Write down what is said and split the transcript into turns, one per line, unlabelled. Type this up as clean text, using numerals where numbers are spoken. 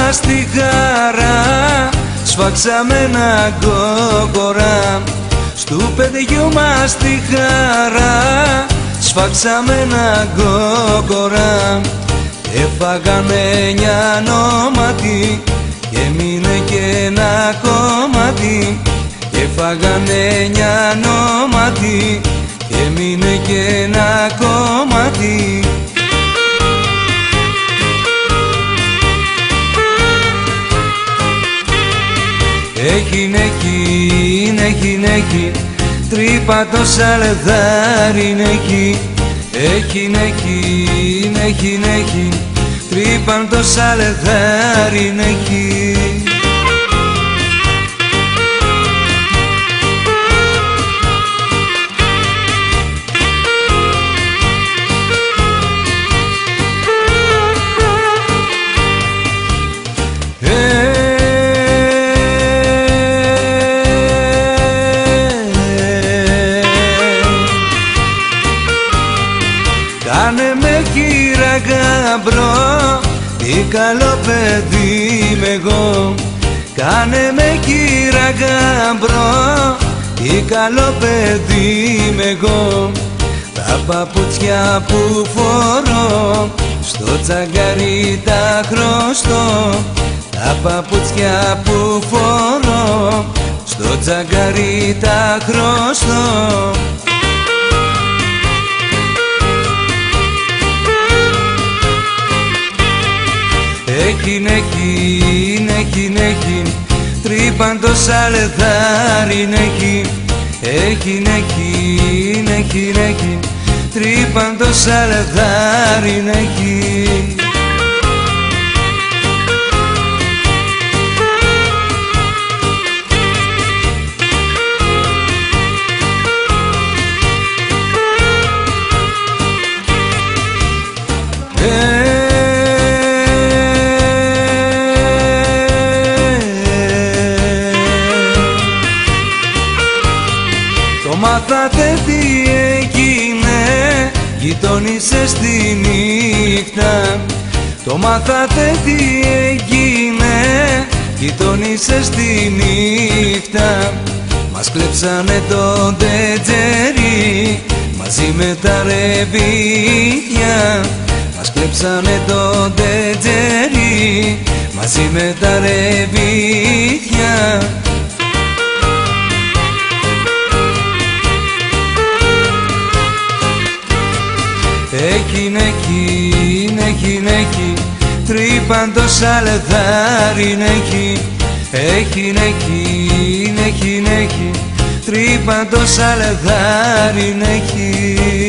μας τη χαρά, σφάξαμε ένα κόκορα. Στου παιδιού μας τη χαρά, σφάξαμε ένα κόκορα. Έφαγαμε 9 νόματι και μείνε και ένα κομμάτι. Έφαγανε 9 νόματι και μείνε και ένα κομμάτι. Έχει, τρύπα το σαλεδάρι έχει. Έχει, τρύπα το σαλεδάρι έχει. Κάνε με κύρα γαμπρό, τι καλό παιδί είμαι εγώ. Κάνε με κύρα γαμπρό, τι καλό παιδί είμαι εγώ. Τα παπούτσια που φορώ, στο τσαγκάρι τα χρωστώ. Τα παπούτσια που φορώ, στο τσαγκάρι τα χρωστώ. Έχει, τρύπαν το σαλεδάρι έχει. Έχει, τρύπαν το σαλεδάρι έχει. Το μάθατε τι έγινε, γειτόνισες στη νύχτα. Το μάθατε τι έγινε, γειτόνισες στη νύχτα. Μας κλέψανε το τετζέρι μαζί με τα ρεβίθια. Μας κλέψανε το τετζέρι μαζί με τα ρεβίθια. Έχει, τρύπαν το σαλεδάρι έχει. Έχει, τρύπαν το σαλεδάρι έχει.